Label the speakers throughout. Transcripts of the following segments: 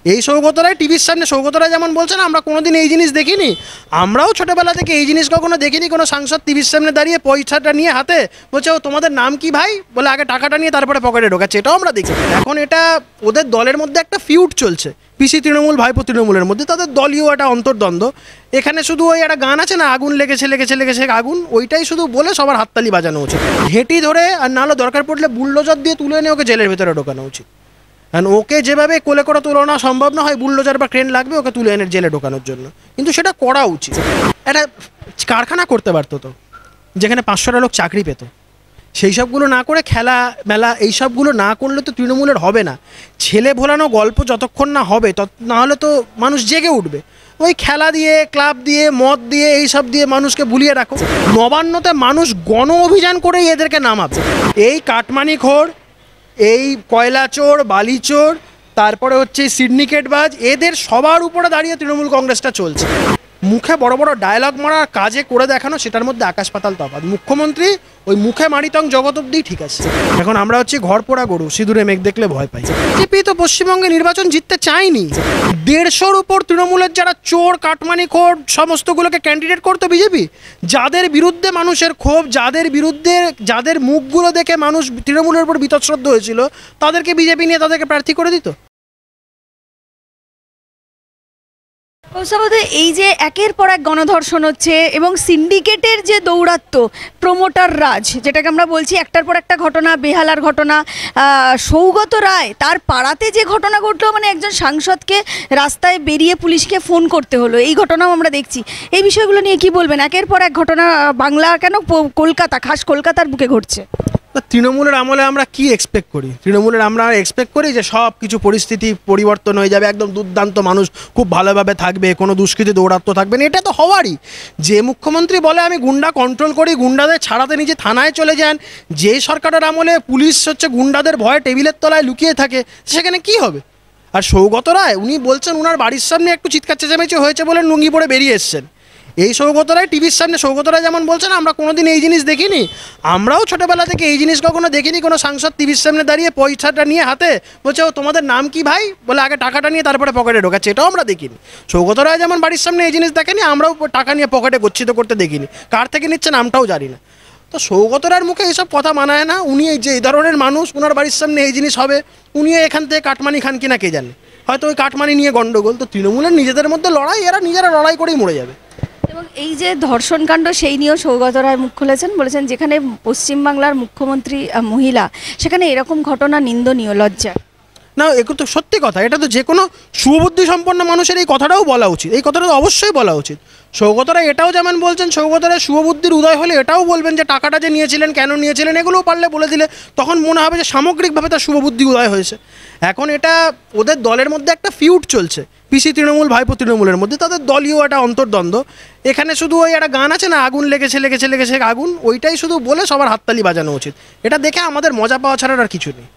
Speaker 1: এই সৌগত রায় টিভির সামনে সৌগত রায় যেমন বলছেন আমরা কোনোদিন এই জিনিস দেখিনি, আমরাও ছোটোবেলা থেকে এই জিনিস কখনো দেখিনি। কোনো সাংসদ টিভির সামনে দাঁড়িয়ে পয়সাটা নিয়ে হাতে বলছে ও তোমাদের নাম কি ভাই বলে আগে টাকাটা নিয়ে তারপরে পকেটে ঢোকাচ্ছে, এটাও আমরা দেখি। এখন এটা ওদের দলের মধ্যে একটা ফিউড চলছে, পিসি তৃণমূল ভাইপো তৃণমূলের মধ্যে, তাদের দলীয় একটা অন্তর্দ্বন্দ্ব। এখানে শুধু ওই একটা গান আছে না, আগুন লেগেছে লেগেছে লেগেছে আগুন, ওইটাই শুধু বলে সবার হাততালি বাজানো উচিত। ঘেঁটি ধরে আর নাহলে দরকার পড়লে বুলডোজার দিয়ে তুলে এনে ওকে জেলের ভেতরে ঢোকানো উচিত। কারণ ওকে যেভাবে কোলে করে তুলনা সম্ভব না হয়, বুলডোজার বা ক্রেন লাগবে ওকে তুলে এনে জেলে ঢোকানোর জন্য, কিন্তু সেটা করা উচিত। একটা কারখানা করতে পারতো তো, যেখানে 500টা লোক চাকরি পেত, সেই সবগুলো না করে খেলা মেলা এইসবগুলো না করলে তো তৃণমূলের হবে না। ছেলে ভোলানো গল্প যতক্ষণ না হবে না হলে তো মানুষ জেগে উঠবে। ওই খেলা দিয়ে, ক্লাব দিয়ে, মদ দিয়ে, এইসব দিয়ে মানুষকে ভুলিয়ে রাখো। নবান্নতে মানুষ গণ অভিযান করেই এদেরকে নামাবে। এই কাটমানিখোর, এই কয়লা চোর, বালি চোর, তারপরে হচ্ছে সিন্ডিকেটবাজ, এদের সবার উপরে দাঁড়িয়ে তৃণমূল কংগ্রেসটা চলছে। মুখে বড় বড় ডায়লগ মারা, কাজে করে দেখানো, সেটার মধ্যে আকাশ পাতাল তফাৎ। মুখ্যমন্ত্রী ওই মুখে মারিতং জগৎ অব্দি ঠিক আছে, এখন আমরা হচ্ছে ঘর পোড়া গরু, সিঁদুরে মেঘ দেখলে ভয় পাই। বিজেপি তো পশ্চিমবঙ্গে নির্বাচন জিততে চায়নি। 150-র উপর তৃণমূলের যারা চোর, কাটমানিখোর, সমস্তগুলোকে ক্যান্ডিডেট করতো বিজেপি, যাদের বিরুদ্ধে মানুষের ক্ষোভ, যাদের বিরুদ্ধে, যাদের মুখগুলো দেখে মানুষ তৃণমূলের উপর বীতশ্রদ্ধ হয়েছিল, তাদেরকে বিজেপি নিয়ে তাদেরকে প্রার্থী করে দিত।
Speaker 2: এই যে একের পর এক গণধর্ষণ হচ্ছে এবং সিন্ডিকেটের যে দৌরাত্ম্য, প্রমোটার রাজ, যেটাকে আমরা বলছি, একটার পর একটা ঘটনা, বেহালার ঘটনা, সৌগত রায় তার পাড়াতে যে ঘটনা ঘটলো, মানে একজন সাংসদকে রাস্তায় বেরিয়ে পুলিশকে ফোন করতে হলো, এই ঘটনাও আমরা দেখছি। এই বিষয়গুলো নিয়ে কি বলবেন? একের পর এক ঘটনা বাংলা কেন, কলকাতা, খাস কলকাতার বুকে ঘটছে।
Speaker 1: তৃণমূলের আমলে আমরা কি এক্সপেক্ট করি? তৃণমূলের আমরা এক্সপেক্ট করি যে সব কিছু পরিস্থিতি পরিবর্তন হয়ে যাবে, একদম দুর্দান্ত মানুষ খুব ভালোভাবে থাকবে, কোনো দুষ্কৃতি দৌরাত্ম্য থাকবে না। এটা তো হওয়ারই। যে মুখ্যমন্ত্রী বলে আমি গুন্ডা কন্ট্রোল করি, গুন্ডাদের ছাড়াতে নিজে থানায় চলে যান, যে সরকারের আমলে পুলিশ হচ্ছে গুন্ডাদের ভয়ে টেবিলের তলায় লুকিয়ে থাকে, সেখানে কি হবে? আর সৌগত রায় উনি বলছেন ওনার বাড়ির সামনে একটু চিৎকার চেঁচামেচি হয়েছে বলে লুঙ্গি পরে বেরিয়ে এসছেন। এই সৌগত রায় টিভির সামনে সৌগত রায় যেমন বলছেন আমরা কোনোদিন এই জিনিস দেখিনি, আমরাও ছোটোবেলা থেকে এই জিনিস কখনো দেখিনি। কোনো সাংসদ টিভির সামনে দাঁড়িয়ে পয়সাটা নিয়ে হাতে বলছে ও তোমাদের নাম কি ভাই বলে আগে টাকাটা নিয়ে তারপরে পকেটে ঢোকাচ্ছে, এটাও আমরা দেখিনি। সৌগত রায় যেমন বাড়ির সামনে এই জিনিস দেখেনি, আমরাও টাকা নিয়ে পকেটে গচ্ছিত করতে দেখিনি। কার থেকে নিচ্ছে নামটাও জানি না। তো সৌগত রায়ের মুখে এইসব কথা মানায় না। উনি এই যে এই ধরনের মানুষ, ওনার বাড়ির সামনে এই জিনিস হবে, উনিও এখান থেকে কাটমানি খান কিনা কে জানে, হয়তো ওই কাটমানি নিয়ে গণ্ডগোল। তো তৃণমূলের নিজেদের মধ্যে লড়াই, এরা নিজেরা লড়াই করেই মরে যাবে।
Speaker 2: এবং এই যে ধর্ষণকাণ্ড, সেই নিয়েও সৌগত রায় মুখ খুলেছেন, বলেছেন যেখানে পশ্চিমবাংলার মুখ্যমন্ত্রী মহিলা, সেখানে এরকম ঘটনা নিন্দনীয়, লজ্জা।
Speaker 1: না, এগুলো তো সত্যি কথা। এটা তো যে কোনো সুবুদ্ধি সম্পন্ন মানুষের এই কথাটাও বলা উচিত, এই কথাটা তো অবশ্যই বলা উচিত। সৌগত রায় এটাও যেমন বলছেন, সৌগত রায় শুভবুদ্ধির উদয় হলে এটাও বলবেন যে টাকাটা যে নিয়েছিলেন, কেন নিয়েছিলেন, এগুলোও পারলে বলে দিলে তখন মনে হবে যে সামগ্রিকভাবে তার শুভবুদ্ধি উদয় হয়েছে। এখন এটা ওদের দলের মধ্যে একটা ফিউড চলছে, পিসি তৃণমূল ভাইপো তৃণমূলের মধ্যে, তাদের দলীয় একটা অন্তর্দ্বন্দ্ব। এখানে শুধু ওই একটা গান আছে না, আগুন লেগেছে লেগেছে লেগেছে আগুন, ওইটাই শুধু বলে সবার হাততালি বাজানো উচিত। এটা দেখে আমাদের মজা পাওয়া ছাড়া আর কিছু নেই।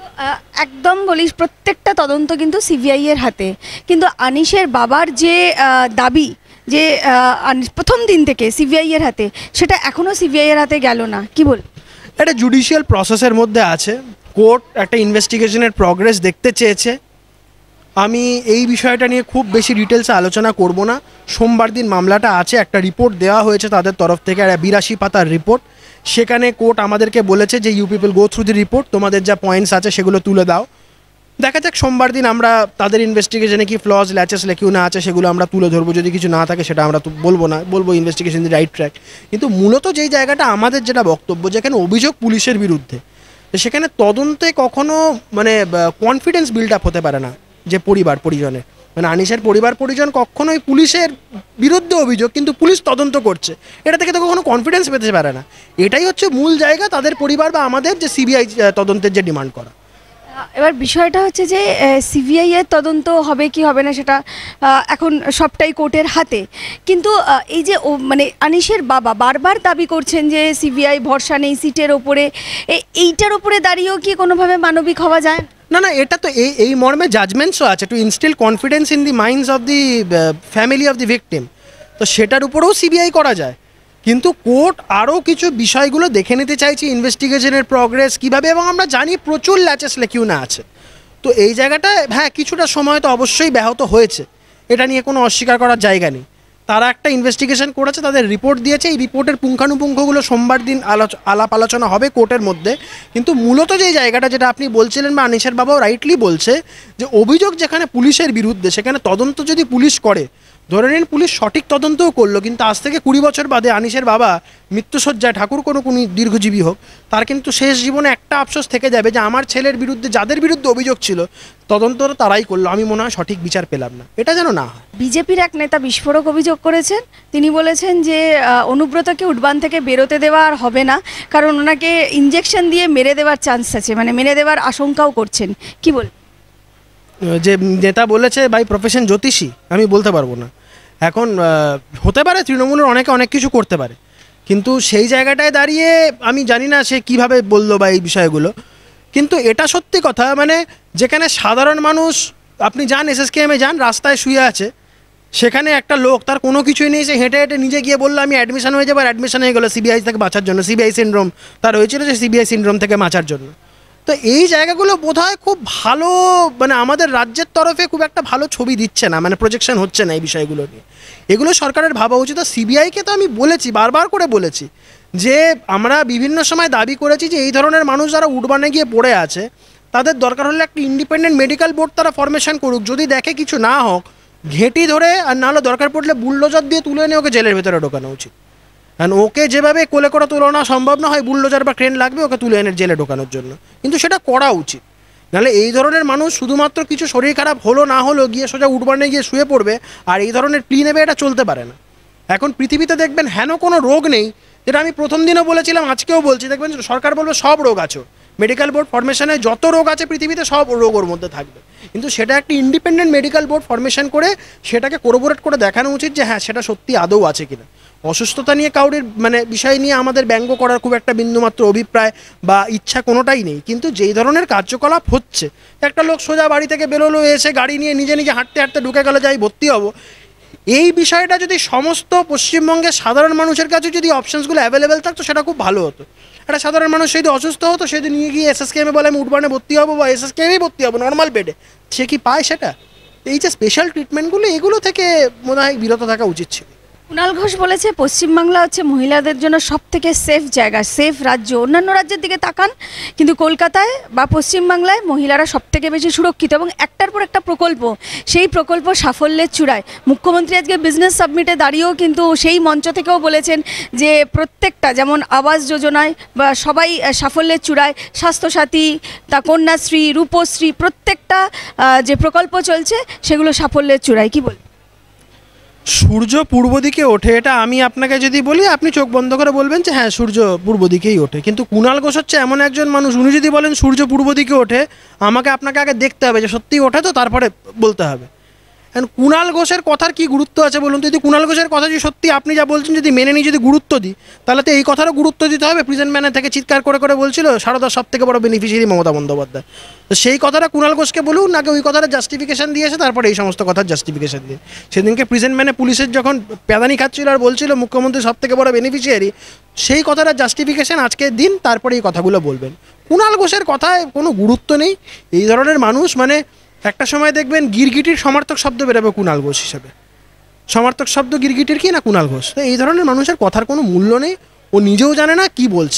Speaker 2: একদম বলিস, প্রত্যেকটা তদন্ত কিন্তু সিবিআই এর হাতে, কিন্তু আনিসের বাবার যে দাবি যে প্রথম দিন থেকে সিবিআই এর হাতে, সেটা এখনও সিবিআই এর হাতে গেল না, কি বল?
Speaker 1: এটা জুডিশিয়াল প্রসেসের মধ্যে আছে, কোর্ট একটা ইনভেস্টিগেশনের প্রগ্রেস দেখতে চেয়েছে। আমি এই বিষয়টা নিয়ে খুব বেশি ডিটেলসে আলোচনা করব না। সোমবার দিন মামলাটা আছে, একটা রিপোর্ট দেওয়া হয়েছে তাদের তরফ থেকে, একটা 82 পাতার রিপোর্ট। সেখানে কোর্ট আমাদেরকে বলেছে যে you people go through the report, তোমাদের যা পয়েন্টস আছে সেগুলো তুলে দাও। দেখা যাক সোমবার দিন আমরা তাদের ইনভেস্টিগেশনে কি ফ্লজ ল্যাচেস লেকিউ না আছে সেগুলো আমরা তুলে ধরবো। যদি কিছু না থাকে সেটা আমরা বলবো না, বলবো ইনভেস্টিগেশন দি রাইট ট্র্যাক। কিন্তু মূলত যেই জায়গাটা আমাদের যেটা বক্তব্য, যেখানে অভিযোগ পুলিশের বিরুদ্ধে, সেখানে তদন্তে কখনো মানে কনফিডেন্স বিল্ড আপ হতে পারে না যে পরিবার পরিজনের, মানে আনিসের পরিবার পরিজন কখনোই পুলিশের বিরুদ্ধে অভিযোগ কিন্তু পুলিশ তদন্ত করছে, এটা থেকে তো কখনো কনফিডেন্স পেতে পারে না। এটাই হচ্ছে মূল জায়গা তাদের পরিবার বা আমাদের যে সিবিআই তদন্তের যে ডিমান্ড করা।
Speaker 2: এবার বিষয়টা হচ্ছে যে সিবিআই এর তদন্ত হবে কি হবে না সেটা এখন সবটাই কোর্টের হাতে, কিন্তু এই যে মানে আনিসের বাবা বারবার দাবি করছেন যে সিবিআই ভরসা নেই সিটের ওপরে, এইটার ওপরে দাঁড়িয়েও কি কোনোভাবে মানবিক হওয়া যায়?
Speaker 1: না না, এটা তো এই মর্মে জাজমেন্টসও আছে, to instill confidence in the minds of the family of the victim, তো সেটার উপরেও সিবিআই করা যায়। কিন্তু কোর্ট আরও কিছু বিষয়গুলো দেখে নিতে চাইছি, ইনভেস্টিগেশনের প্রগ্রেস কীভাবে, এবং আমরা জানি প্রচুর ল্যাচেস লেকিউনা আছে। তো এই জায়গাটায় হ্যাঁ কিছুটা সময় তো অবশ্যই ব্যাহত হয়েছে, এটা নিয়ে কোনো অস্বীকার করার জায়গা নেই। তারা একটা ইনভেস্টিগেশন করেছে, তাদের রিপোর্ট দিয়েছে, এই রিপোর্টের পুঙ্খানুপুঙ্খগুলো সোমবার দিন আলাপ আলোচনা হবে কোর্টের মধ্যে। কিন্তু মূলত যেই জায়গাটা যেটা আপনি বলছিলেন বা আনিসের বাবাও রাইটলি বলছে, যে অভিযোগ যেখানে পুলিশের বিরুদ্ধে, সেখানে তদন্ত যদি পুলিশ করে, ধরে নিন পুলিশ সঠিক তদন্তও করলো, কিন্তু আজ থেকে 20 বছর বাদে আনিসের বাবা মৃত্যুশয্যায়, ঠাকুর কোনো দীর্ঘজীবী হোক, তার কিন্তু শেষ জীবনে একটা আফসোস থেকে যাবে যে আমার ছেলের বিরুদ্ধে যাদের বিরুদ্ধে অভিযোগ ছিল তদন্ত তারাই করলো, আমি মনে হয় সঠিক বিচার পেলাম না, এটা যেন না হয়।
Speaker 2: বিজেপির এক নেতা বিস্ফোরক অভিযোগ করেছেন। তিনি বলেছেন যে অনুব্রতকে উডবান থেকে বেরোতে দেওয়া আর হবে না, কারণ ওনাকে ইঞ্জেকশন দিয়ে মেরে দেওয়ার চান্স আছে, মানে মেরে দেওয়ার আশঙ্কাও করছেন। কি বল?
Speaker 1: যে নেতা বলেছে বাই প্রফেশন জ্যোতিষী, আমি বলতে পারবো না। এখন হতে পারে তৃণমূলের অনেকে অনেক কিছু করতে পারে, কিন্তু সেই জায়গাটায় দাঁড়িয়ে আমি জানি না সে কিভাবে বললো বা এই বিষয়গুলো। কিন্তু এটা সত্যি কথা, মানে যেখানে সাধারণ মানুষ, আপনি যান এসএসকেএমে যান, রাস্তায় শুয়ে আছে, সেখানে একটা লোক তার কোনো কিছুই নেই, সে হেঁটে হেঁটে নিজে গিয়ে বললো আমি অ্যাডমিশন হয়ে যাবো, আর অ্যাডমিশন হয়ে গেলো সিবিআই থেকে বাঁচার জন্য। সিবিআই সিনড্রোম তার হয়েছিল, যে সিবিআই সিনড্রোম থেকে বাঁচার জন্য। তো এই জায়গাগুলো বোধহয় খুব ভালো, মানে আমাদের রাজ্যের তরফে খুব একটা ভালো ছবি দিচ্ছে না, মানে প্রজেকশন হচ্ছে না এই বিষয়গুলো নিয়ে। এগুলো সরকারের ভাবা উচিত। সিবিআইকে তো আমি বলেছি, বারবার করে বলেছি, যে আমরা বিভিন্ন সময় দাবি করেছি যে এই ধরনের মানুষ যারা উডবানে গিয়ে পড়ে আছে, তাদের দরকার হলে একটা ইন্ডিপেন্ডেন্ট মেডিকেল বোর্ড তারা ফরমেশন করুক, যদি দেখে কিছু না হোক ঘেঁটি ধরে, আর নাহলে দরকার পড়লে বুলডোজার দিয়ে তুলে এনে ওকে জেলের ভেতরে ঢোকানো উচিত। কারণ ওকে যেভাবে কোলে করে তুলনা সম্ভব না হয়, বুলডোজার বা ক্রেন লাগবে ওকে তুলে এনে জেলে ঢোকানোর জন্য, কিন্তু সেটা করা উচিত। নাহলে এই ধরনের মানুষ শুধুমাত্র কিছু শরীর খারাপ হলো না হলো গিয়ে সোজা উডবানে গিয়ে শুয়ে পড়বে আর এই ধরনের প্লি নেবে, এটা চলতে পারে না। এখন পৃথিবীতে দেখবেন হেন কোনো রোগ নেই, যেটা আমি প্রথম দিনও বলেছিলাম, আজকেও বলছি, দেখবেন সরকার বলবে সব রোগ আছে, মেডিকেল বোর্ড ফরমেশনে যত রোগ আছে পৃথিবীতে সব রোগ ওর মধ্যে থাকবে, কিন্তু সেটা একটি ইন্ডিপেন্ডেন্ট মেডিকেল বোর্ড ফরমেশন করে সেটাকে কোরোবোরেট করে দেখানো উচিত যে হ্যাঁ সেটা সত্যি আদৌ আছে কিনা। অসুস্থতা নিয়ে কাউরির মানে বিষয় নিয়ে আমাদের ব্যঙ্গ করার খুব একটা বিন্দুমাত্র অভিপ্রায় বা ইচ্ছা কোনোটাই নেই, কিন্তু যেই ধরনের কার্যকলাপ হচ্ছে, একটা লোক সোজা বাড়ি থেকে বেরোলো, এসে গাড়ি নিয়ে নিজে নিজে হাঁটতে হাঁটতে ঢুকে গেল যাই ভর্তি হবো, এই বিষয়টা যদি সমস্ত পশ্চিমবঙ্গের সাধারণ মানুষের কাছে যদি অপশানসগুলো অ্যাভেলেবেল থাকতো সেটা খুব ভালো হতো। একটা সাধারণ মানুষ যদি অসুস্থ হতো, সেদিন নিয়ে গিয়ে এসএসকেএমে বলে আমি উডবানে ভর্তি হবো বা এসএসকেএমেই ভর্তি হবো নর্মাল বেডে, সে কি পায় সেটা? এই যে স্পেশাল ট্রিটমেন্টগুলো, এগুলো থেকে মনে হয় বিরত থাকা উচিত ছিল।
Speaker 2: কুণাল ঘোষ বলেছে পশ্চিমবাংলা হচ্ছে মহিলাদের জন্য সব থেকে সেফ জায়গা, সেফ রাজ্য। অন্যান্য রাজ্যের দিকে তাকান, কিন্তু কলকাতায় বা পশ্চিমবাংলায় মহিলারা সব থেকে বেশি সুরক্ষিত, এবং একটার পর একটা প্রকল্প, সেই প্রকল্প সাফল্যের চূড়ায়। মুখ্যমন্ত্রী আজকে বিজনেস সাবমিটে দাঁড়িয়েও কিন্তু সেই মঞ্চ থেকেও বলেছেন যে প্রত্যেকটা, যেমন আবাস যোজনায় বা সবাই সাফল্যের চূড়ায়, স্বাস্থ্যসাথী, তা কন্যাশ্রী, রূপশ্রী, প্রত্যেকটা যে প্রকল্প চলছে সেগুলো সাফল্যের চূড়ায়। কি বল?
Speaker 1: সূর্য পূর্ব দিকে ওঠে, এটা আমি আপনাকে যদি বলি আপনি চোখ বন্ধ করে বলবেন যে হ্যাঁ সূর্য পূর্ব দিকেই ওঠে, কিন্তু কুণাল ঘোষ হচ্ছে এমন একজন মানুষ, উনি যদি বলেন সূর্য পূর্ব দিকে ওঠে, আপনাকে আগে দেখতে হবে যে সত্যিই ওঠে, তো তারপরে বলতে হবে। এখন কুণাল ঘোষের কথার কি গুরুত্ব আছে বলুন তো? যদি কুণাল ঘোষের কথা যদি সত্যি আপনি যা বলছেন যদি মেনে নিয়ে যদি গুরুত্ব দিই, তাহলে তো এই কথারও গুরুত্ব দিতে হবে। প্রিজেন্ট ম্যানের থেকে চিৎকার করে করে বলছিল সারদার সব থেকে বড় বেনিফিশিয়ারি মমতা বন্দ্যোপাধ্যায়, তো সেই কথাটা কুণাল ঘোষকে বলুন, নাকি ওই কথাটা জাস্টিফিকেশন দিয়েছে তারপরে এই সমস্ত কথার জাস্টিফিকেশন দিয়ে? সেদিনকে প্রিজেন্ট ম্যানে পুলিশের যখন প্যাদানি খাচ্ছিল আর বলছিল মুখ্যমন্ত্রী সব থেকে বড় বেনিফিশিয়ারি, সেই কথাটার জাস্টিফিকেশন আজকের দিন, তারপরে এই কথাগুলো বলবেন। কুণাল ঘোষের কথায় কোনো গুরুত্ব নেই। এই ধরনের মানুষ, মানে একটা সময় দেখবেন গিরগিটির সমার্থক শব্দ বেরোবে কুণাল ঘোষ হিসেবে, সমার্থক শব্দ গিরগিটির কি না কুণাল ঘোষ। তো এই ধরনের মানুষের কথার কোনো মূল্য নেই, ও নিজেও জানে না কি বলছে।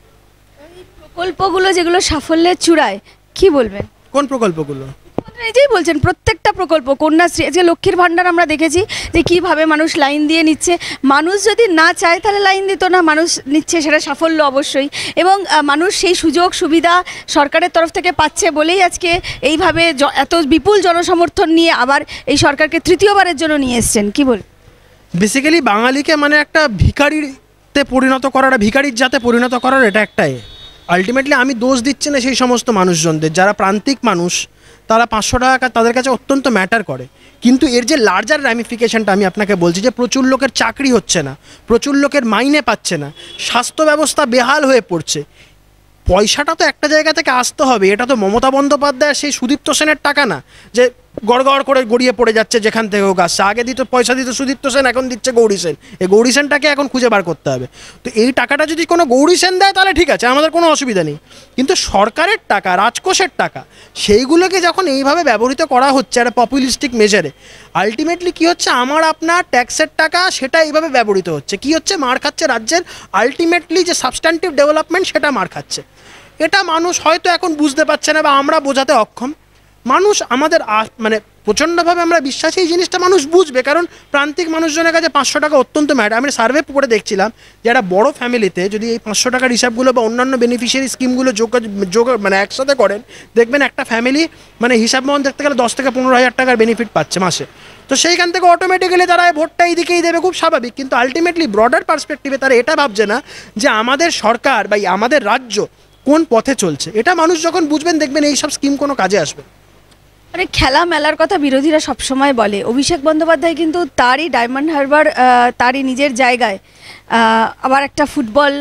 Speaker 2: প্রকল্পগুলো যেগুলো সাফল্যের চূড়ায়, কি বলবেন?
Speaker 1: কোন প্রকল্পগুলো?
Speaker 2: নিজেই বলছেন প্রত্যেকটা প্রকল্প, কন্যাশ্রী, আজকে লক্ষ্মীর ভাণ্ডার আমরা দেখেছি যে কীভাবে মানুষ লাইন দিয়ে নিচ্ছে। মানুষ যদি না চায় তাহলে লাইন দিত না, মানুষ নিচ্ছে, সেটা সাফল্য অবশ্যই। এবং মানুষ সেই সুযোগ সুবিধা সরকারের তরফ থেকে পাচ্ছে বলেই আজকে এইভাবে এত বিপুল জনসমর্থন নিয়ে আবার এই সরকারকে তৃতীয়বারের জন্য নিয়ে এসছেন। কি বল?
Speaker 1: বেসিক্যালি বাঙালিকে মানে একটা ভিখারিতে পরিণত করার, ভিখারির জাতে পরিণত করার, এটা একটাই। আলটিমেটলি আমি দোষ দিচ্ছি না সেই সমস্ত মানুষজনদের যারা প্রান্তিক মানুষ, তারা 500 টাকা তাদের কাছে অত্যন্ত ম্যাটার করে, কিন্তু এর যে লার্জার র্যামিফিকেশনটা আমি আপনাকে বলছি, যে প্রচুর লোকের চাকরি হচ্ছে না, প্রচুর লোকের মাইনে পাচ্ছে না, স্বাস্থ্য ব্যবস্থা বেহাল হয়ে পড়ছে, পয়সাটা তো একটা জায়গা থেকে আসতে হবে। এটা তো মমতা বন্দ্যোপাধ্যায় সেই সুদীপ্ত সেনের টাকা না যে গড়গড় করে গড়িয়ে পড়ে যাচ্ছে যেখান থেকে হোক আসছে। আগে দিত পয়সা দিত সুদীপ্ত সেন, এখন দিচ্ছে গৌরী সেন। এই গৌরী সেনটাকে এখন খুঁজে বার করতে হবে। তো এই টাকাটা যদি কোনো গৌরী সেন দেয় তাহলে ঠিক আছে, আমাদের কোনো অসুবিধা নেই, কিন্তু সরকারের টাকা, রাজকোষের টাকা, সেইগুলোকে যখন এইভাবে ব্যবহৃত করা হচ্ছে একটা পপুলিস্টিক মেজারে, আলটিমেটলি কী হচ্ছে, আমার আপনার ট্যাক্সের টাকা সেটা এইভাবে ব্যবহৃত হচ্ছে। কি হচ্ছে, মার খাচ্ছে রাজ্যের আলটিমেটলি যে সাবস্ট্যান্টিভ ডেভেলপমেন্ট সেটা মার খাচ্ছে। এটা মানুষ হয়তো এখন বুঝতে পারছে না বা আমরা বোঝাতে অক্ষম। মানুষ আমাদের মানে প্রচণ্ডভাবে আমরা বিশ্বাসী এই জিনিসটা মানুষ বুঝবে, কারণ প্রান্তিক মানুষজনের কাছে 500 টাকা অত্যন্ত ম্যাটার। আমি সার্ভে করে দেখছিলাম যে একটা বড় ফ্যামিলিতে যদি এই 500 টাকার হিসাবগুলো বা অন্যান্য বেনিফিশিয়ারি স্কিমগুলো যোগ মানে একসাথে করেন, দেখবেন একটা ফ্যামিলি মানে হিসাব মন দেখতে গেলে 10 থেকে 15,000 টাকার বেনিফিট পাচ্ছে মাসে। তো সেইখান থেকে অটোমেটিক্যালি তারা ভোটটা এই দিকেই দেবে, খুব স্বাভাবিক। কিন্তু আলটিমেটলি ব্রডার পার্সপেক্টিভে তারা এটা ভাবছে না যে আমাদের সরকার বা আমাদের রাজ্য কোন পথে চলছে। এটা মানুষ যখন বুঝবেন, দেখবেন এইসব স্কিম কোনো কাজে আসবে।
Speaker 2: মানে খেলা মেলার কথা বিরোধীরা সবসময় বলে, অভিষেক বন্দ্যোপাধ্যায় কিন্তু তারই ডায়মন্ড হারবার, তারই নিজের জায়গায় আবার একটা ফুটবল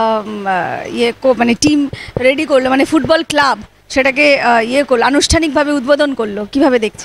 Speaker 2: মানে টিম রেডি করলো, মানে ফুটবল ক্লাব, সেটাকে করলো, আনুষ্ঠানিকভাবে উদ্বোধন করলো। কিভাবে দেখছে?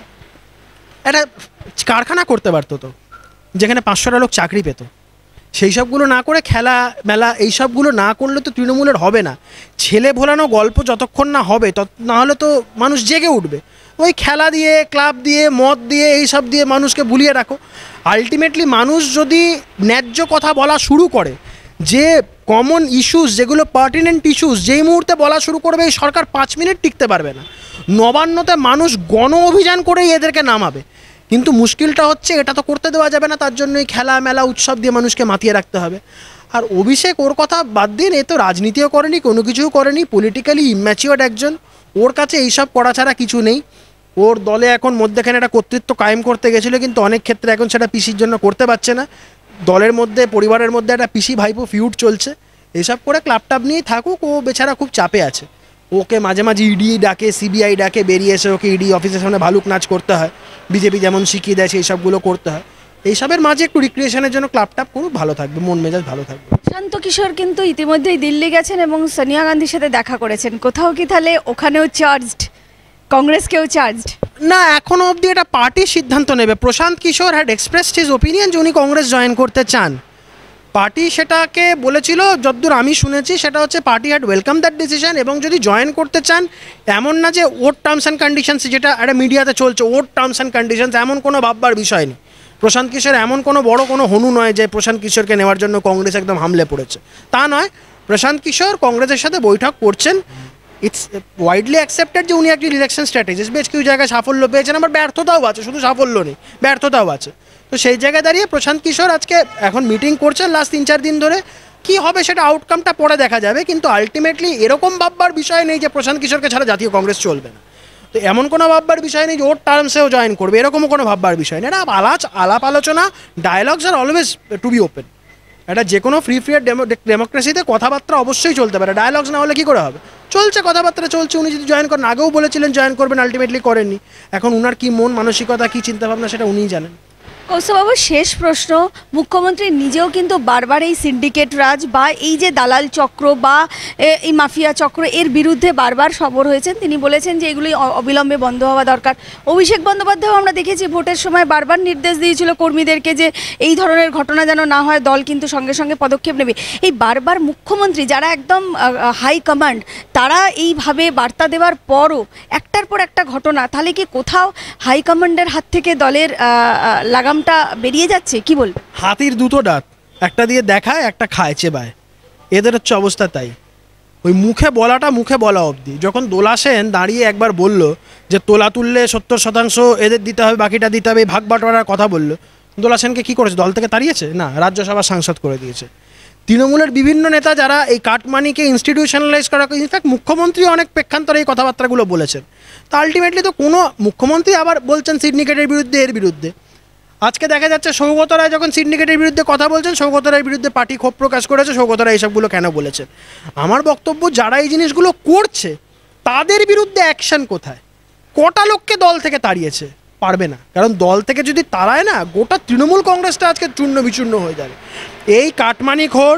Speaker 1: একটা কারখানা করতে পারতো তো, যেখানে 500টা লোক চাকরি পেত। সেই সবগুলো না করে খেলা মেলা এইসবগুলো না করলে তো তৃণমূলের হবে না। ছেলে ভোলানো গল্প যতক্ষণ না হবে না হলে তো মানুষ জেগে উঠবে। ওই খেলা দিয়ে, ক্লাব দিয়ে, মদ দিয়ে, এইসব দিয়ে মানুষকে ভুলিয়ে রাখো। আলটিমেটলি মানুষ যদি ন্যায্য কথা বলা শুরু করে, যে কমন ইস্যুস যেগুলো পার্টিনেন্ট ইস্যুস যেই মুহূর্তে বলা শুরু করবে, এই সরকার 5 মিনিট টিকতে পারবে না। নবান্নতে মানুষ গণ অভিযান করেই এদেরকে নামাবে। কিন্তু মুশকিলটা হচ্ছে এটা তো করতে দেওয়া যাবে না, তার জন্যই খেলা মেলা উৎসব দিয়ে মানুষকে মাতিয়ে রাখতে হবে। আর অভিষেক, ওর কথা বাদ দিন, এ তো রাজনীতিও করেনি, কোনো কিছুও করেনি, পলিটিক্যালি ইম্যাচিওর্ড একজন। ওর কাছে এইসব করা ছাড়া কিছু নেই। ওর দলে এখন মধ্যেখানে একটা কর্তৃত্ব কায়েম করতে গেছিলো, কিন্তু অনেক ক্ষেত্রে এখন সেটা পিসির জন্য করতে পারছে না। দলের মধ্যে, পরিবারের মধ্যে একটা পিসি ভাইপো ফিউড চলছে। এসব করে ক্লাবটাপ নিয়েই থাকুক, ও বেচারা খুব চাপে আছে। ওকে মাঝে মাঝে ইডি ডাকে, সিবিআই ডাকে, বেরিয়ে এসে ওকে ইডি অফিসের সামনে ভালুক নাচ করতে হয়, বিজেপি যেমন শিখিয়ে দেয় সেই সবগুলো করতে হয়। এইসবের মাঝে একটু রিক্রিয়েশনের জন্য ক্লাবটাপ করুক, ভালো থাকবে, মন মেজাজ ভালো থাকবে।
Speaker 2: শান্ত কিশোর কিন্তু ইতিমধ্যেই দিল্লি গেছেন এবং সোনিয়া গান্ধীর সাথে দেখা করেছেন। কোথাও কি তাহলে ওখানেও চার্জড, কংগ্রেসকেও চার্জড?
Speaker 1: না, এখনও অবধি এটা পার্টির সিদ্ধান্ত নেবে। Prashant Kishor had expressed his opinion যে উনি কংগ্রেস জয়েন করতে চান। পার্টি সেটাকে বলেছিল, যতদূর আমি শুনেছি, সেটা হচ্ছে party had welcome that decision. এবং যদি জয়েন করতে চান, এমন না যে ওর টার্মস অ্যান্ড কন্ডিশনস, যেটা একটা মিডিয়াতে চলছে ওর টার্মস অ্যান্ড কন্ডিশনস, এমন কোনো ভাববার বিষয় নেই। প্রশান্ত কিশোর এমন কোনো বড় কোনো হনু নয় যে প্রশান্ত কিশোরকে নেওয়ার জন্য কংগ্রেস একদম হামলে পড়েছে, তা নয়। প্রশান্ত কিশোর কংগ্রেসের সাথে বৈঠক করছেন। ইটস ওয়াইডলি অ্যাকসেপ্টেড যে উনি একটি ইলেকশন স্ট্র্যাটেজিস্ট, বেশ কিছু জায়গায় সাফল্য পেয়েছেন, আবার ব্যর্থতাও আছে, শুধু সাফল্য নেই, ব্যর্থতাও আছে। তো সেই জায়গায় দাঁড়িয়ে প্রশান্ত কিশোর আজকে এখন মিটিং করছেন লাস্ট 3-4 দিন ধরে। কী হবে সেটা আউটকামটা পরে দেখা যাবে, কিন্তু আলটিমেটলি এরকম ভাববার বিষয় নেই যে প্রশান্ত কিশোরকে ছাড়া জাতীয় কংগ্রেস চলবে না। তো এমন কোনো ভাববার বিষয় নেই যে ওর টার্মসেও জয়েন করবে, এরকমও কোনো ভাববার বিষয় নেই। এটা আলাপ আলোচনা, ডায়ালগস আর অলওয়েজ টু বি ওপেন। এটা যে কোনো ফ্রি ফেয়ার ডেমোক্রেসিতে কথাবার্তা অবশ্যই চলতে পারে, ডায়ালগস না হলে কী করে হবে? চলছে, কথাবার্তা চলছে। উনি যদি জয়েন করেন, আগেও বলেছিলেন জয়েন করবেন, আলটিমেটলি করেননি। এখন উনার কী মন মানসিকতা, কী চিন্তাভাবনা, সেটা উনিই জানেন।
Speaker 2: কৌস্তববাবু, শেষ প্রশ্ন। মুখ্যমন্ত্রী নিজেও কিন্তু বারবার এই সিন্ডিকেট রাজ বা এই যে দালাল চক্র বা এই মাফিয়া চক্র, এর বিরুদ্ধে বারবার সরব হয়েছেন। তিনি বলেছেন যে এগুলি অবিলম্বে বন্ধ হওয়া দরকার। অভিষেক বন্দ্যোপাধ্যায়ও আমরা দেখেছি ভোটের সময় বারবার নির্দেশ দিয়েছিল কর্মীদেরকে যে এই ধরনের ঘটনা যেন না হয়, দল কিন্তু সঙ্গে সঙ্গে পদক্ষেপ নেবে। এই বারবার মুখ্যমন্ত্রী, যারা একদম হাই কমান্ড, তারা এইভাবে বার্তা দেওয়ার পরও একটার পর একটা ঘটনা, তাহলে কি কোথাও হাইকমান্ডের হাত থেকে দলের লাগামটা বেরিয়ে যাচ্ছে? কি বল?
Speaker 1: হাতির দুটো দাঁত, একটা দিয়ে দেখায়, একটা খায় চেবায়, এদের হচ্ছে অবস্থা তাই। ওই মুখে বলা অবধি। যখন দোলা সেন দাঁড়িয়ে একবার বলল যে তোলা তুললে 70% এদের দিতে হবে, বাকিটা দিতে হবে, ভাগ বাটোয়ারার কথা বলল, দোলা সেনকে কী করেছে? দল থেকে তাড়িয়েছে? না, রাজ্যসভার সাংসদ করে দিয়েছে। তৃণমূলের বিভিন্ন নেতা যারা এই কাটমানিকে ইনস্টিটিউশনালাইজ করা, ইনফ্যাক্ট মুখ্যমন্ত্রী অনেক প্রেক্ষান্তরে এই কথাবার্তাগুলো বলেছেন। তো আলটিমেটলি তো কোনো মুখ্যমন্ত্রী আবার বলছেন সিন্ডিকেটের বিরুদ্ধে, এর বিরুদ্ধে। আজকে দেখা যাচ্ছে সৌগত রায় যখন সিন্ডিকেটের বিরুদ্ধে কথা বলছেন, সৌগত রায়ের বিরুদ্ধে পার্টি ক্ষোভ প্রকাশ করেছে, সৌগত রায় এইসবগুলো কেন বলেছেন। আমার বক্তব্য, যারা এই জিনিসগুলো করছে তাদের বিরুদ্ধে অ্যাকশন কোথায়? কটা লোককে দল থেকে তাড়িয়েছে? পারবে না, কারণ দল থেকে যদি তাড়ায় না, গোটা তৃণমূল কংগ্রেসটা আজকে চূর্ণ বিচূর্ণ হয়ে যাবে। এই কাটমানিখোর,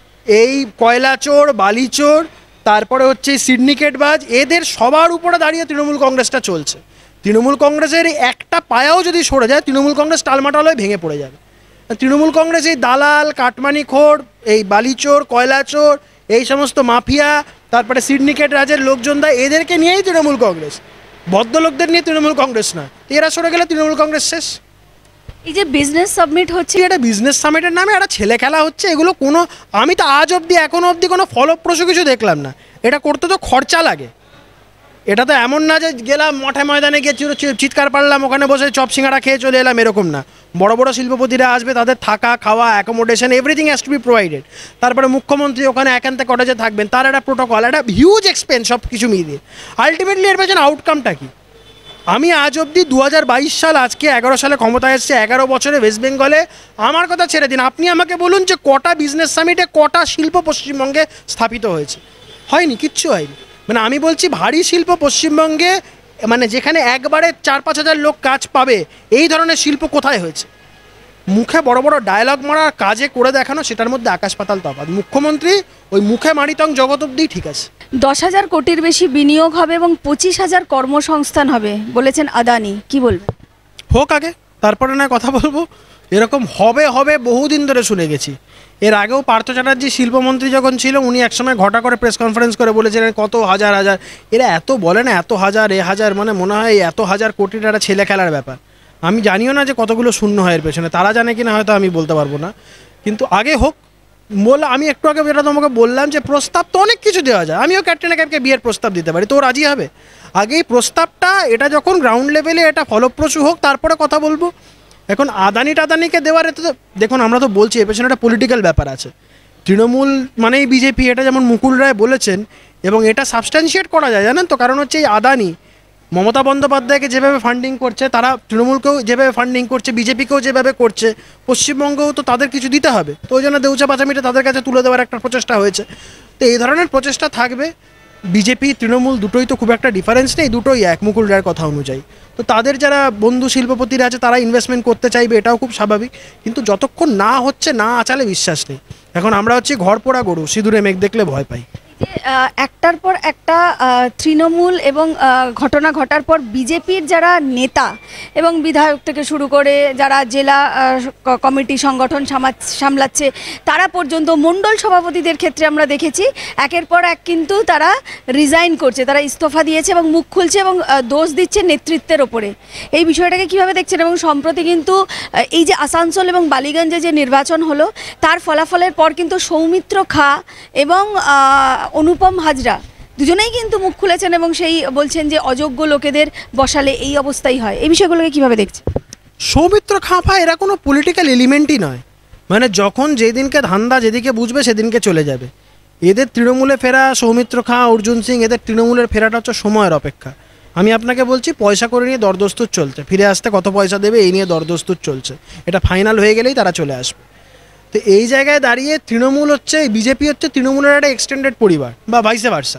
Speaker 1: এই কয়লা চোর, বালি চোর, তারপরে হচ্ছে সিন্ডিকেটবাজ, এদের সবার উপরে দাঁড়িয়ে তৃণমূল কংগ্রেসটা চলছে। তৃণমূল কংগ্রেসের একটা পায়াও যদি সরে যায় তৃণমূল কংগ্রেস টালমাটাল হয়ে ভেঙে পড়ে যাবে। তৃণমূল কংগ্রেস এই দালাল, কাটমানিখোর, এই বালিচোর, কয়লাচোর, এই সমস্ত মাফিয়া, তারপরে সিন্ডিকেট রাজের লোকজন দেয়, এদেরকে নিয়েই তৃণমূল কংগ্রেস, ভদ্রলোকদের নিয়ে তৃণমূল কংগ্রেস না। এরা সরে গেলে তৃণমূল কংগ্রেস শেষ।
Speaker 2: এই যে বিজনেস সাবমিট হচ্ছে,
Speaker 1: এটা বিজনেস সামিটের নামে একটা ছেলে খেলা হচ্ছে, এগুলো কোনো, আমি তো আজ অবধি এখনো অবধি কোনো ফলপ্রসূ কিছু দেখলাম না। এটা করতে তো খরচা লাগে। এটা তো এমন না যে গেলাম মাঠে ময়দানে গিয়ে চিৎকার পারলাম, ওখানে বসে চপ সিঙ্গাড়া খেয়ে চলে এলাম, এরকম না। বড় বড় শিল্পপতিরা আসবে, তাদের থাকা খাওয়া accommodation everything has to be provided. তারপরে মুখ্যমন্ত্রী ওখানে একান্তে কটেজে থাকবেন, তার একটা প্রোটোকল, একটা হিউজ এক্সপেন্স, সব কিছু মিলিয়ে আলটিমেটলি এর পেছনে আউটকামটা কী? আমি আজ অবধি 2022 সাল, আজকে 11 সালে ক্ষমতায় এসছে, 11 বছরে ওয়েস্ট বেঙ্গলে, আমার কথা ছেড়ে দিন, আপনি আমাকে বলুন যে কটা বিজনেস সামিটে কটা শিল্প পশ্চিমবঙ্গে স্থাপিত হয়েছে? হয়নি, কিচ্ছু হয়নি। মানে আমি বলছি ভারী শিল্প পশ্চিমবঙ্গে, মানে যেখানে একবারে 4-5 হাজার লোক কাজ পাবে, এই ধরনের শিল্প কোথায় হয়েছে? মুখে বড় বড় ডায়লগ মারা, কাজে করে দেখানো, সেটার মধ্যে আকাশ পাতাল তফাৎ। মুখ্যমন্ত্রী ওই মুখে মারিতং জগৎ অব্দিই ঠিক আছে।
Speaker 2: 10,000 কোটির বেশি বিনিয়োগ হবে এবং 25,000 কর্মসংস্থান হবে বলেছেন আদানি, কি বলবেন?
Speaker 1: হোক আগে, তারপরে না কথা বলবো। এরকম হবে হবে বহুদিন ধরে শুনে গেছি। এর আগেও পার্থ চ্যাটার্জি শিল্পমন্ত্রী যখন ছিল, উনি একসময় ঘটা করে প্রেস কনফারেন্স করে বলেছিলেন কত হাজার হাজার, এরা এত বলে না, এত হাজার এ হাজার, মানে মনে হয় এত হাজার কোটির একটা ছেলে খেলার ব্যাপার। আমি জানিও না যে কতগুলো শূন্য হয় এর পেছনে, তারা জানে কিনা হয়তো আমি বলতে পারবো না, কিন্তু আগে হোক। আমি একটু আগে যেটা তোমাকে বললাম যে প্রস্তাব তো অনেক কিছু দেওয়া যায়, আমিও ক্যাটরিনা কাইফকে বিয়ের প্রস্তাব দিতে পারি, তো রাজি হবে? আগে এই প্রস্তাবটা, এটা যখন গ্রাউন্ড লেভেলে এটা ফলপ্রসূ হোক, তারপরে কথা বলবো। এখন আদানিকে দেওয়ার, এতে তো দেখুন, আমরা তো বলছি এর পেছনে একটা পলিটিক্যাল ব্যাপার আছে। তৃণমূল মানেই বিজেপি, এটা যেমন মুকুল রায় বলেছেন, এবং এটা সাবস্ট্যান্সিয়েট করা যায়, জানেন তো। কারণ হচ্ছে এই আদানি মমতা বন্দ্যোপাধ্যায়কে যেভাবে ফান্ডিং করছে, তারা তৃণমূলকেও যেভাবে ফান্ডিং করছে, বিজেপিকেও যেভাবে করছে, পশ্চিমবঙ্গেও তো তাদের কিছু দিতে হবে। তো ওই জন্য দেউচা পাচামিটা তাদের কাছে তুলে দেওয়ার একটা প্রচেষ্টা হয়েছে। তো এই ধরনের প্রচেষ্টা থাকবে। বিজেপি তৃণমূল দুটোই তো খুব একটা ডিফারেন্স নেই, দুটোই এক মুকুল রায়ের কথা অনুযায়ী। তো তাদের যারা বন্ধু শিল্পপতিরা আছে, তারা ইনভেস্টমেন্ট করতে চাইবে, এটাও খুব স্বাভাবিক। কিন্তু যতক্ষণ না হচ্ছে, না আচালে বিশ্বাস নেই। এখন আমরা হচ্ছে ঘর পোড়া গরু, সিঁদুরে মেঘ দেখলে ভয় পাই।
Speaker 2: যে একটার পর একটা তৃণমূল এবং ঘটনা ঘটার পর বিজেপির যারা নেতা এবং বিধায়ক থেকে শুরু করে যারা জেলা কমিটি সংগঠন সামলাচ্ছে, তারা পর্যন্ত মণ্ডল সভাপতিদের ক্ষেত্রে আমরা দেখেছি একের পর এক কিন্তু তারা রিজাইন করছে, তারা ইস্তফা দিয়েছে এবং মুখ খুলছে এবং দোষ দিচ্ছে নেতৃত্বের ওপরে। এই বিষয়টাকে কিভাবে দেখছেন? এবং সম্প্রতি কিন্তু এই যে আসানসোল এবং বালিগঞ্জে যে নির্বাচন হলো, তার ফলাফলের পর কিন্তু সৌমিত্র খা এবং অনুপম হাজরা দুজনেই কিন্তু মুখ খুলেছেন এবং সেই বলছেন যে অযোগ্য লোকেদের বসালে এই অবস্থাই হয়। এই বিষয়গুলোকে কিভাবে দেখছেন?
Speaker 1: সৌমিত্র খাঁ এরা কোনো পলিটিক্যাল এলিমেন্টই নয়। মানে যখন যেদিনকে ধান্দা যেদিকে বুঝবে সেদিনকে চলে যাবে। এদের তৃণমূলে ফেরা, সৌমিত্র খাঁ, অর্জুন সিং, এদের তৃণমূলের ফেরাটা হচ্ছে সময়ের অপেক্ষা। আমি আপনাকে বলছি, পয়সা করে নিয়ে দরদস্তুর চলছে, ফিরে আসতে কত পয়সা দেবে এই নিয়ে দরদস্তুর চলছে। এটা ফাইনাল হয়ে গেলেই তারা চলে আসবে। তো এই জায়গায় দাঁড়িয়ে তৃণমূল হচ্ছে, বিজেপি হচ্ছে তৃণমূলের একটা এক্সটেন্ডেড পরিবার, বা ভাইসে ভার্সা।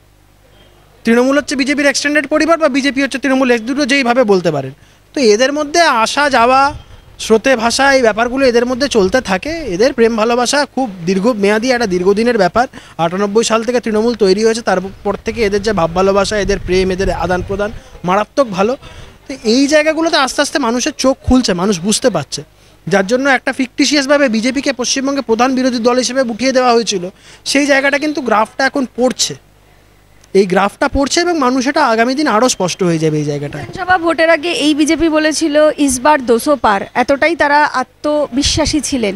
Speaker 1: তৃণমূল হচ্ছে বিজেপির এক্সটেন্ডেড পরিবার, বা বিজেপি হচ্ছে তৃণমূল, দুটো যেইভাবে বলতে পারেন। তো এদের মধ্যে আসা যাওয়া, স্রোতে ভাষা, এই ব্যাপারগুলো এদের মধ্যে চলতে থাকে। এদের প্রেম ভালোবাসা খুব দীর্ঘমেয়াদী, একটা দীর্ঘদিনের ব্যাপার। 98 সাল থেকে তৃণমূল তৈরি হয়েছে, তারপর থেকে এদের যে ভাব ভালোবাসা, এদের প্রেম, এদের আদান প্রদান মারাত্মক ভালো। তো এই জায়গাগুলোতে আস্তে আস্তে মানুষের চোখ খুলছে, মানুষ বুঝতে পারছে। যার জন্য একটা ফিকটিশিয়াসভাবে বিজেপিকে পশ্চিমবঙ্গে প্রধান বিরোধী দল হিসেবে উঠিয়ে দেওয়া হয়েছিল, সেই জায়গাটা কিন্তু গ্রাফটা এখন পড়ছে। এই গ্রাফটা পড়ছে এবং মানুষ এটা আগামী দিন আরও স্পষ্ট হয়ে যাবে এই জায়গাটা।
Speaker 2: বিধানসভা ভোটের আগে এই বিজেপি বলেছিল ইসবার 200 পার, এতটাই তারা আত্মবিশ্বাসী ছিলেন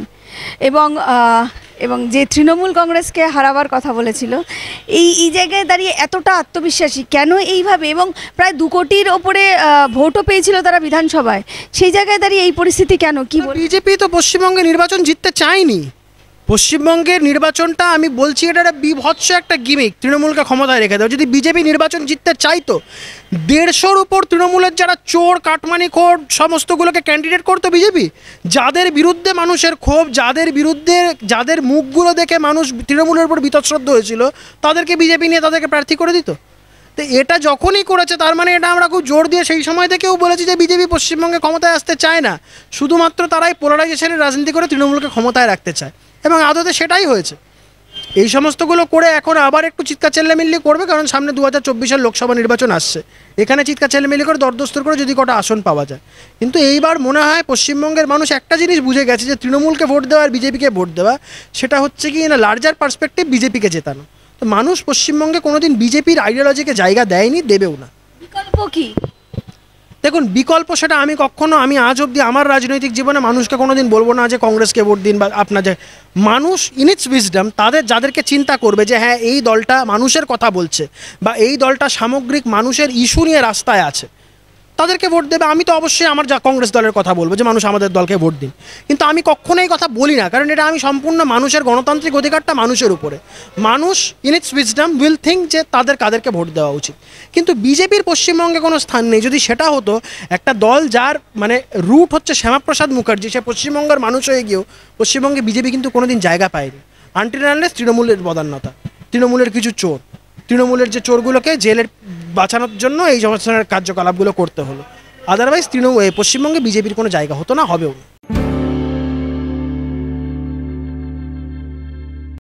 Speaker 2: এবং যে তৃণমূল কংগ্রেসকে হারাবার কথা বলেছিল, এই জায়গায় দাঁড়িয়ে এতটা আত্মবিশ্বাসী কেন এইভাবে? এবং প্রায় 2 কোটির ওপরে ভোটও পেয়েছিল তারা বিধানসভায়, সেই জায়গায় দাঁড়িয়ে এই পরিস্থিতি কেন? কি
Speaker 1: বিজেপি তো পশ্চিমবঙ্গে নির্বাচন জিততে চায়নি। পশ্চিমবঙ্গের নির্বাচনটা, আমি বলছি, এটা একটা বিভৎস একটা গিমিক, তৃণমূলকে ক্ষমতায় রেখে দেওয়া। যদি বিজেপি নির্বাচন জিততে চাইতো, 150-র উপর তৃণমূলের যারা চোর, কাটমানিখোর, সমস্তগুলোকে ক্যান্ডিডেট করতো বিজেপি। যাদের বিরুদ্ধে মানুষের ক্ষোভ, যাদের মুখগুলো দেখে মানুষ তৃণমূলের উপর বীতশ্রদ্ধ হয়েছিল, তাদেরকে বিজেপি নিয়ে তাদেরকে প্রার্থী করে দিত। তো এটা যখনই করেছে, তার মানে এটা আমরা খুব জোর দিয়ে সেই সময় থেকেও বলেছি যে বিজেপি পশ্চিমবঙ্গে ক্ষমতায় আসতে চায় না, শুধুমাত্র তারাই পোলারাইজেশনের রাজনীতি করে তৃণমূলকে ক্ষমতায় রাখতে চায়, এবং আদতে সেটাই হয়েছে। এই সমস্তগুলো করে এখন আবার একটু চিৎকার চেল্লামিল্লি করবে, কারণ সামনে 2024-এর লোকসভা নির্বাচন আসছে। এখানে চিৎকার চেল্লামিল্লি করে দরদস্তর করে যদি কটা আসন পাওয়া যায়। কিন্তু এইবার মনে হয় পশ্চিমবঙ্গের মানুষ একটা জিনিস বুঝে গেছে, যে তৃণমূলকে ভোট দেওয়া আর বিজেপিকে ভোট দেওয়া সেটা হচ্ছে কি না লার্জার পার্সপেক্টিভ বিজেপিকে জেতানো। তো মানুষ পশ্চিমবঙ্গে কোনোদিন বিজেপির আইডিওলজিকে জায়গা দেয়নি, দেবেও না।
Speaker 2: বিকল্প কি?
Speaker 1: দেখুন বিকল্প সেটা আমি আজ অবধি আমার রাজনৈতিক জীবনে মানুষকে কোনোদিন বলবো না যে কংগ্রেসকে ভোট দিন বা আপনাদের। মানুষ ইন ইটস উইজডম যাদেরকে চিন্তা করবে যে হ্যাঁ এই দলটা মানুষের কথা বলছে বা এই দলটা সামগ্রিক মানুষের ইস্যু নিয়ে রাস্তায় আছে, তাদেরকে ভোট দেবে। আমি তো অবশ্যই আমার কংগ্রেস দলের কথা বলবো যে মানুষ আমাদের দলকে ভোট দিন, কিন্তু আমি কখনো এই কথা বলি না, কারণ এটা আমি সম্পূর্ণ মানুষের গণতান্ত্রিক অধিকারটা মানুষের উপরে। মানুষ in its wisdom will think যে কাদেরকে ভোট দেওয়া উচিত। কিন্তু বিজেপির পশ্চিমবঙ্গে কোনো স্থান নেই। যদি সেটা হতো, একটা দল যার মানে রুট হচ্ছে শ্যামাপ্রসাদ মুখার্জি, সে পশ্চিমবঙ্গের মানুষ হয়ে গিয়েও পশ্চিমবঙ্গে বিজেপি কিন্তু কোনোদিন জায়গা পায়নি, আনটিল আনলেস তৃণমূলের বদান্যতা, তৃণমূলের কিছু চোর, তৃণমূলের যে চোরগুলোকে জেলের বাঁচানোর জন্য এই সমস্ত কার্যকলাপগুলো করতে হলো। আদারওয়াইজ পশ্চিমবঙ্গে বিজেপির কোনো জায়গা হতো না, হবেও না।